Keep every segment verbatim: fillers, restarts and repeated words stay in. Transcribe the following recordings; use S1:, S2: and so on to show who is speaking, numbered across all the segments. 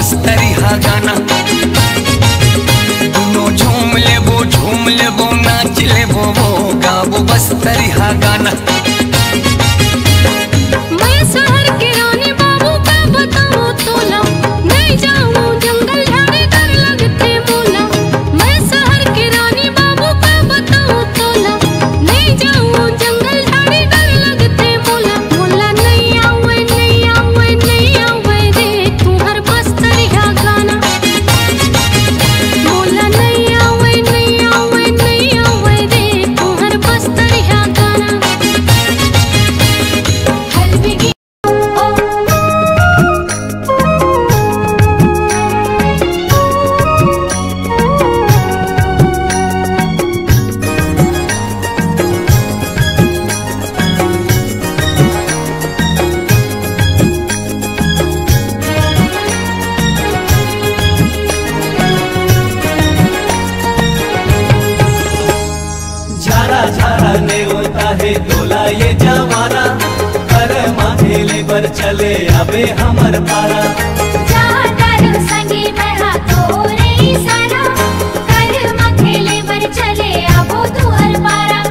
S1: बस्तरी हा गाना। दुनो झूम लेबो झूम लेबो नाच लेबो वो गाबो बस्तरी हा गाना।
S2: मैं शहर के रानी बाबू का बताऊं तोला, नहीं जाऊं जंगल झाड़ी डर लगते मोला। मैं शहर के रानी बाबू का बताऊं तोला, नहीं जाऊं जंगल झाड़ी डर लगते मोला। मोला नहीं आवे नहीं आवे नहीं आवे रे तुम्हार बस्तरी हा गाना। मोला नहीं आवे नहीं आवे नहीं आवे रे तुम्हार बस्तरी हा गाना। हल्दी
S3: झारा झारा ने होता है तोला ये जमाना, कर माथेले पर चले अबे हमर पारा।
S2: संगी बड़ा तोरे सारा, कर मखेले पर चले आबो तुहर पारा।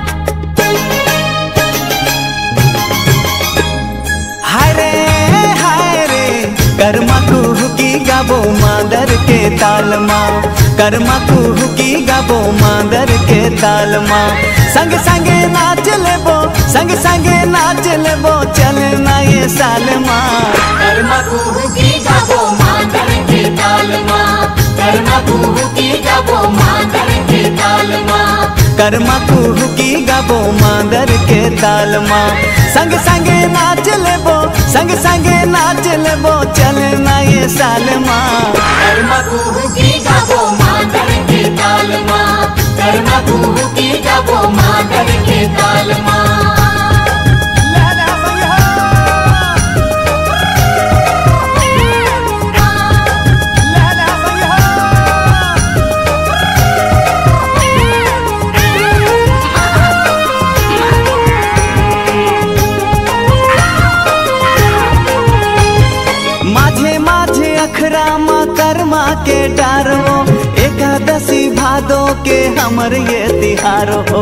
S3: हाय रे हाय रे कर्मा कुहू की गाबो मादर के ताल माँ, कर्मा कुहू की गाबो मादर के ताल माँ। संग संगे नाच लेबो संग संगे नाच लेबो चलना ये साल माँ। कर्मा कुहू की गाबो मादर के ताल माँ, कर्मा कुहू की गाबो मादर के ताल माँ। कर्मा कुहू की गाबो मादर के ताल माँ। संग संगे नाच लेबो संग संगे नाच लेबो चलना ये साल माँ। कर्मा कुहू की गाबो मादर के ताल माँ, कर्मा कुहू की गाबो मादर के ताल माँ। माझे माझे अखरा माँ कर्मा के डारो, एकादशी भादो के हमर ये तिहार हो।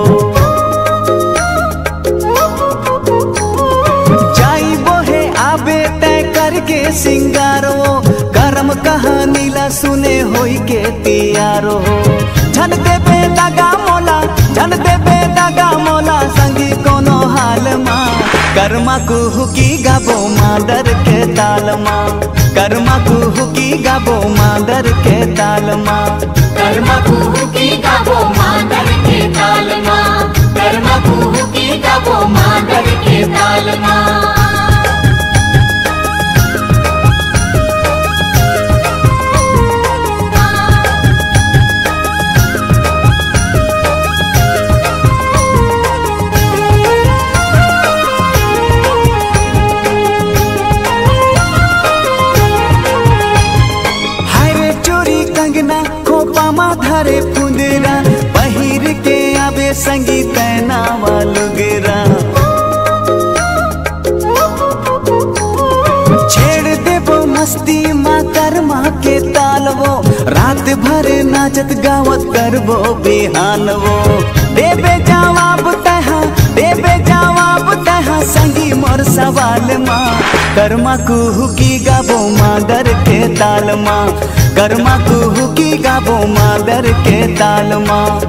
S3: जाई बोहे आबे तय करके सिंगारो, करम कहानी ला सुने होई के तियारो। झन देबे लगा मोला झन देबे लगा मोला संगी कोनो हाल माँ। कर्मा कुहू की गाबो मादर के ताल माँ, कर्मा कुहू की गाबो मादर के ताल माँ। कर्मा कुहू की गाबो मादर के ताल माँ, कर्मा कुहू की गाबो मादर के ताल माँ। धरे पुंदरा पहिर के आबे संगी तैना वालुगरा। छेड़ देबो मस्ती माँ कर्मा के तालवो, रात भर नाचत गावत करबो बिहानवो। देबे जवाब तहा देबे जवाब तहा संगी मोर सवाल माँ। कर्मा कुहू की गाबो मादर के ताल माँ, कर्मा कुहू की गाबो मादर के ताल माँ।